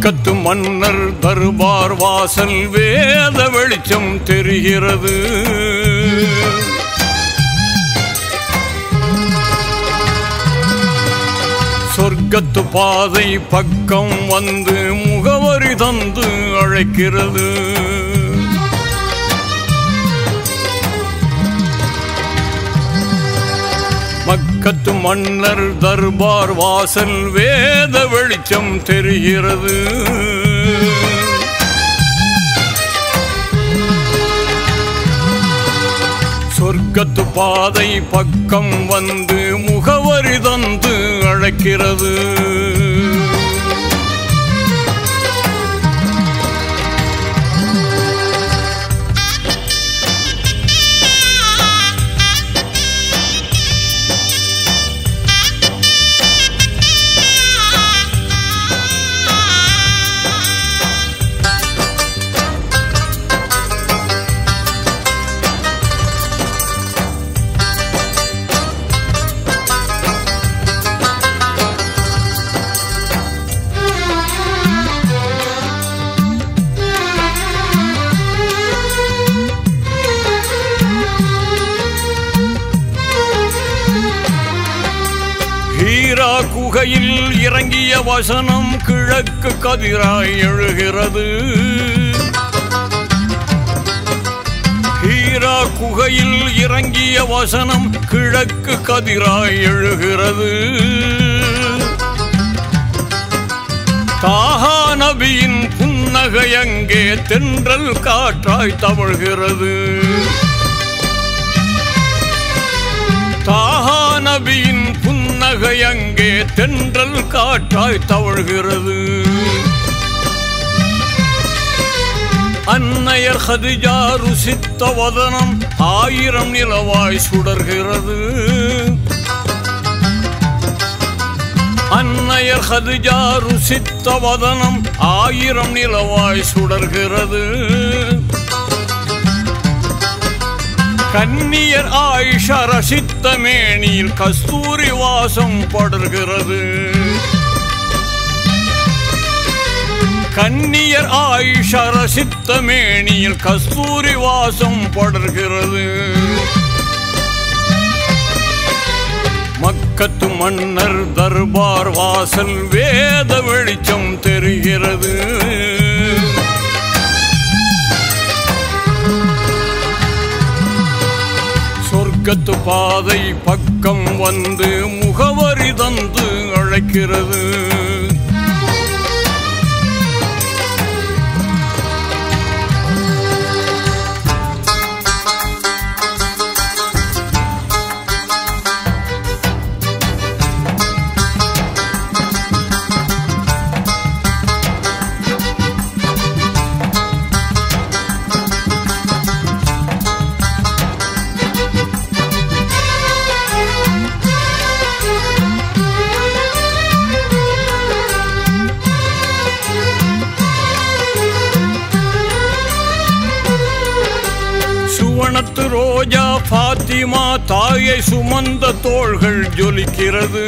மக்கத்து மன்னர் தர்பார் வாசல் வேத வெளிச்சம் தெரிகிறது. சொர்க்கத்து பாதை பக்கம் வந்து முகவரி தந்து அழைக்கிறது. மக்கத்து மன்னர் தர்பார் வாசல் வேத வெளிச்சம் தெரிகிறது. சொர்க்கத்து பாதை பக்கம் வந்து முகவரி தந்து அழைக்கிறது. ஹீரா குகையில் இறங்கிய வசனம் கிழக்கு கதிராய் எழுகிறது. ஹீரா குகையில் இறங்கிய வசனம் கிழக்கு கதிராய் எழுகிறது. தாஹா நபியின் புன்னகை அங்கே தென்றல் காற்றாய் தவழ்கிறது. தாஹா நபியின் புன்னகை அங்கே தென்றல் காற்றாய் தவழ்கிறது. அன்னையர் ஹதிஜா ருசித்த வதனம் 1000 நிலவாய் சுடர்கிறது. அன்னையர் ஹதிஜா ருசித்த வதனம் 1000 நிலவாய் சுடர்கிறது. கன்னியர் ஆயிஷா ரசித்த மேனியில் கஸ்தூரி வாசம் படர்கிறது. கன்னியர் ஆயிஷா ரசித்த மேனியில் கஸ்தூரி வாசம் படர்கிறது. மக்கத்து மன்னர் தர்பார் வாசல் வேத வெளிச்சம் தெரிகிறது. சொர்க்கத்து பாதை பக்கம் வந்து முகவரி தந்து அழைக்கிறது. சுவனத்து ரோஜா ஃபாத்திமா தாயை சுமந்த தோள்கள் ஜொலிக்கிறது.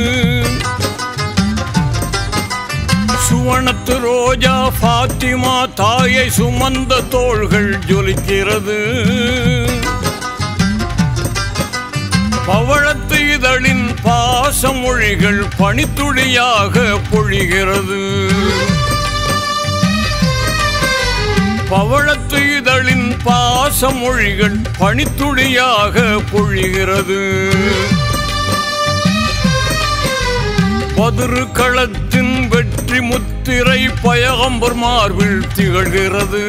சுவனத்து ரோஜா ஃபாத்திமா தாயை சுமந்த தோள்கள் ஜொலிக்கிறது. பவழத்து இதழின் பாசமொழிகள் பனித்துளியாக பொழிகிறது. பவழத்து இதழின் பாசமொழிகள் பனித்துளியாக பொழிகிறது. பதுரு களத்தின் வெற்றி முத்திரை பயகம்பர் மார்பில் திகழ்கிறது.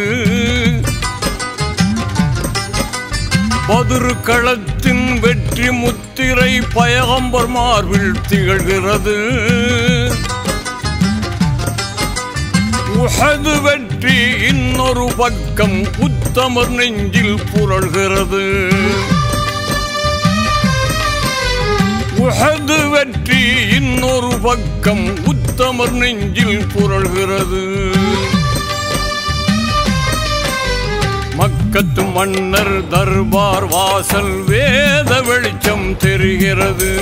பதுரு களத்தின் வெற்றி முத்திரை பயகம்பர் மார்பில் திகழ்கிறது. உஹது வெற்றி இன்னொரு பக்கம் உத்தமர் நெஞ்சில் புரள்கிறது. உஹது வெற்றி இன்னொரு பக்கம் உத்தமர் நெஞ்சில் புரள்கிறது. மக்கத்து மன்னர் தர்பார் வாசல் வேத வெளிச்சம் தெரிகிறது.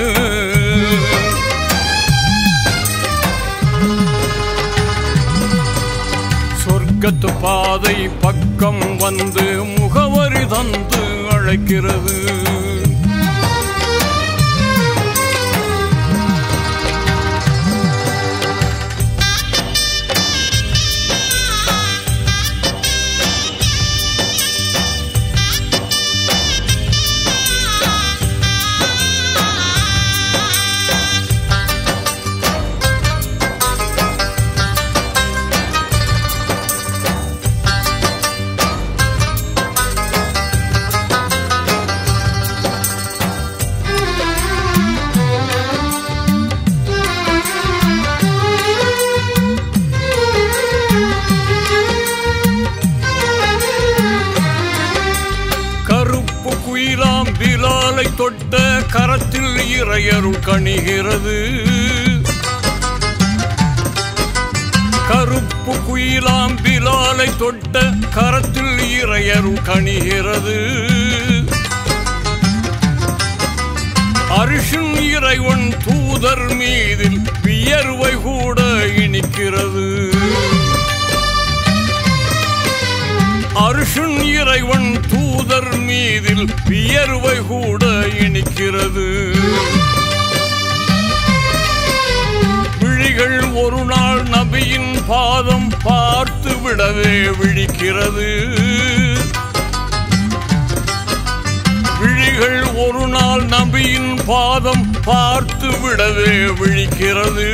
சொர்க்கத்து பாதை பக்கம் வந்து முகவரி தந்து அழைக்கிறது. குயிலாம் பிலாலை தொட்ட கரத்தில் இறையருள் கணிகிறது. கருப்பு குயிலாம் பிலாலை தொட்ட கரத்தில் இறையருள் கணிகிறது. அரிசின் இறைவன் தூதர் மீதில் வியர்வை கூட இனிக்கிறது. அரிசின் இறைவன் தூதர் மீதில் வியர்வை கூட இனிக்கிறது. விழிகள் ஒரு நாள் நபியின் பாதம் பார்த்து விடவே விழிக்கிறது. விழிகள் ஒரு நாள் நபியின் பாதம் பார்த்து விடவே விழிக்கிறது.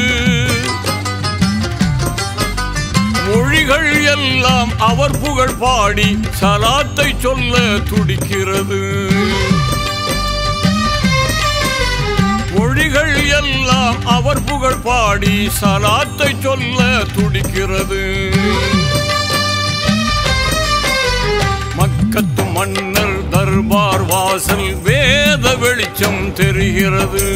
மொழிகள் எல்லாம் அவர் புகழ் பாடி சலாத்தை சொல்ல துடிக்கிறது. மொழிகள் எல்லாம் அவர் புகழ் பாடி சலாத்தை சொல்ல துடிக்கிறது. மக்கத்து மன்னர் தர்பார் வாசல் வேத வெளிச்சம் தெரிகிறது.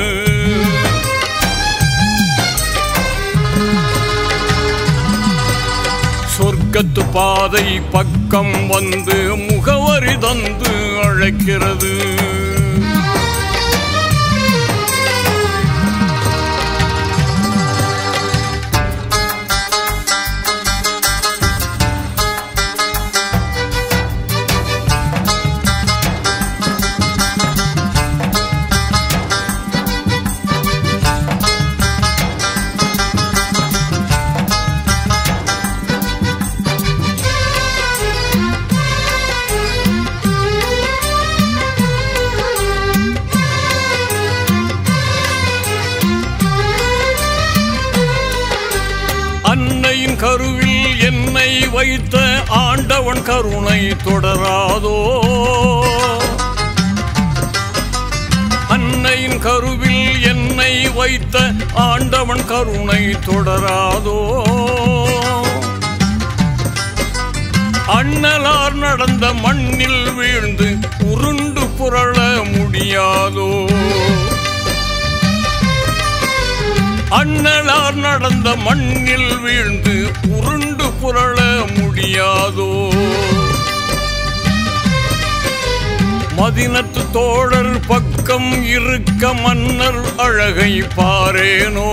சொர்க்கத்து பாதை பக்கம் வந்து முகவரி தந்து அழைக்கிறது. அன்னையின் கருவில் என்னை வைத்த ஆண்டவன் கருணை தொடராதோ. அன்னையின் கருவில் என்னை வைத்த ஆண்டவன் கருணை தொடராதோ. அண்ணலார் நடந்த மண்ணில் வீழ்ந்து உருண்டு புரள முடியாதோ. அண்ணலார் நடந்த மண்ணில் வீழ்ந்து உருண்டு புரள முடியாதோ. மதினத்து தோழர் பக்கம் இருக்க மன்னர் அழகை பாரேனோ.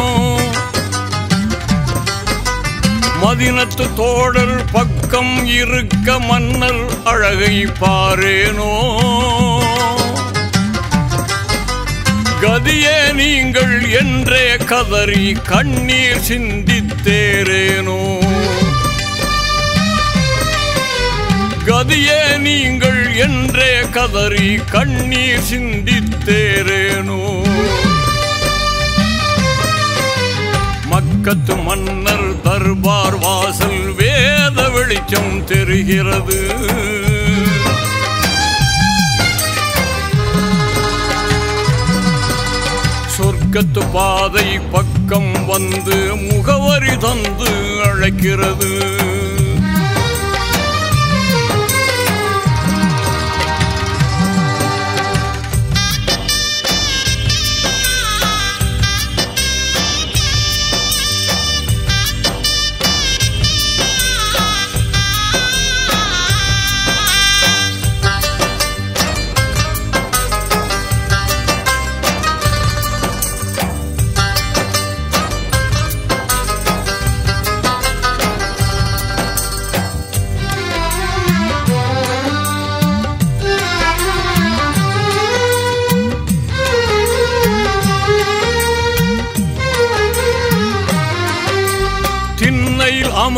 மதினத்து தோழர் பக்கம் இருக்க மன்னர் அழகை பாரேனோ. கதியே நீங்கள் என்றே கதறி கண்ணீர் சிந்தித்தேரேனோ. கதியே நீங்கள் என்றே கதறி கண்ணீர் சிந்தித்தேரேனோ. மக்கத்து மன்னர் தர்பார் வாசல் வேத வெளிச்சம் தெரிகிறது. சொர்க்கத்து பாதை பக்கம் வந்து முகவரி தந்து அழைக்கிறது.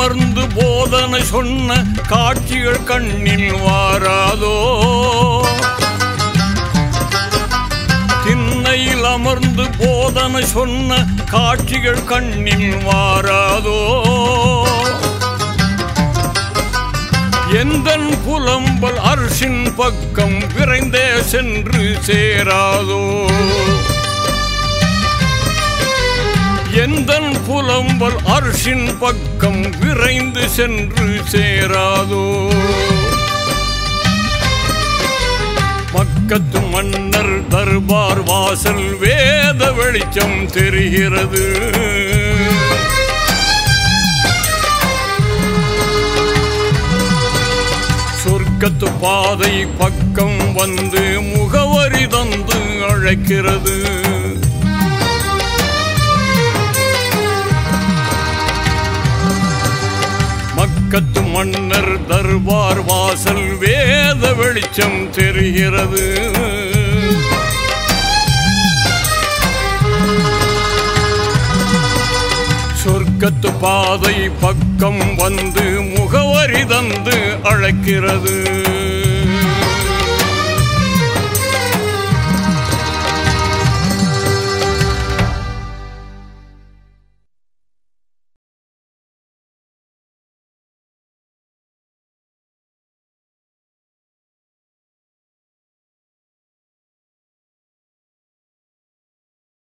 அமர்ந்து போதனை சொன்ன காட்சிகள் கண்ணில் வாராதோ திண்ணையில் அமர்ந்து போதனை சொன்ன காட்சிகள் கண்ணில் வாராதோ எந்தன் புலம்பல் அர்ஷின் பக்கம் விரைந்தே சென்று சேராதோ எந்தன் புலம்பல் அர்ஷின் பக்கம் விரைந்து சென்று சேராதோ மக்கத்து மன்னர் தர்பார் வாசல் வேத வெளிச்சம் தெரிகிறது சொர்க்கத்து பாதை பக்கம் வந்து முகவரி தந்து அழைக்கிறது மக்கத்து மன்னர் தர்பார் வாசல் வேத வெளிச்சம் தெரிகிறது சொர்க்கத்து பாதை பக்கம் வந்து முகவரி தந்து அழைக்கிறது